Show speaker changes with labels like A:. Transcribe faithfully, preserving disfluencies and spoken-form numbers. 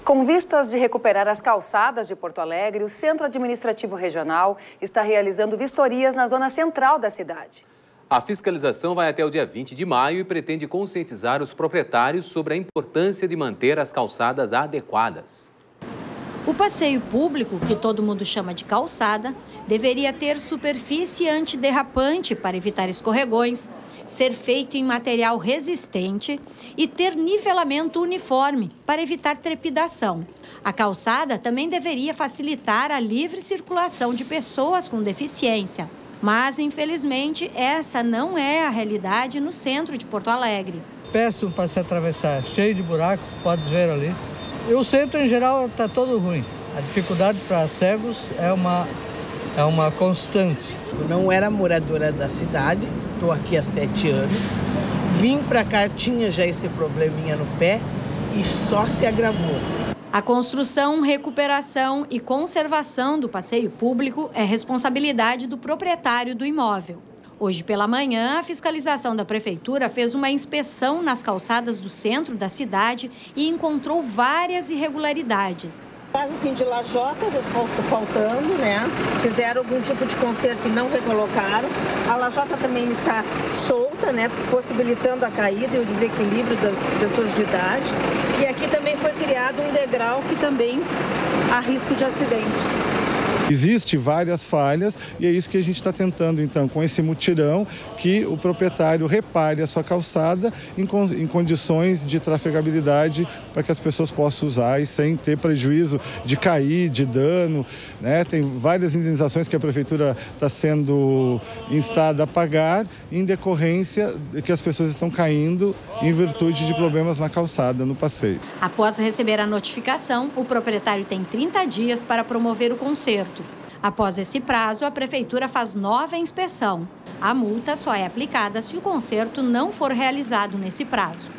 A: Com vistas de recuperar as calçadas de Porto Alegre, o Centro Administrativo Regional está realizando vistorias na zona central da cidade.
B: A fiscalização vai até o dia vinte de maio e pretende conscientizar os proprietários sobre a importância de manter as calçadas adequadas.
C: O passeio público, que todo mundo chama de calçada, deveria ter superfície antiderrapante para evitar escorregões, ser feito em material resistente e ter nivelamento uniforme para evitar trepidação. A calçada também deveria facilitar a livre circulação de pessoas com deficiência. Mas, infelizmente, essa não é a realidade no centro de Porto Alegre.
D: Péssimo para se atravessar, cheio de buraco, pode ver ali. E o centro, em geral, está todo ruim. A dificuldade para cegos é uma, é uma constante.
E: Eu não era moradora da cidade, estou aqui há sete anos. Vim para cá, tinha já esse probleminha no pé e só se agravou.
C: A construção, recuperação e conservação do passeio público é responsabilidade do proprietário do imóvel. Hoje pela manhã, a fiscalização da prefeitura fez uma inspeção nas calçadas do centro da cidade e encontrou várias irregularidades.
F: Caso assim de lajota faltando, né? Fizeram algum tipo de conserto e não recolocaram. A lajota também está solta, né? Possibilitando a caída e o desequilíbrio das pessoas de idade. E aqui também foi criado um degrau que também há risco de acidentes.
G: Existem várias falhas e é isso que a gente está tentando, então, com esse mutirão, que o proprietário repare a sua calçada em, em condições de trafegabilidade para que as pessoas possam usar e sem ter prejuízo de cair, de dano, né? Tem várias indenizações que a prefeitura está sendo instada a pagar em decorrência de que as pessoas estão caindo em virtude de problemas na calçada, no passeio.
C: Após receber a notificação, o proprietário tem trinta dias para promover o conserto. Após esse prazo, a prefeitura faz nova inspeção. A multa só é aplicada se o conserto não for realizado nesse prazo.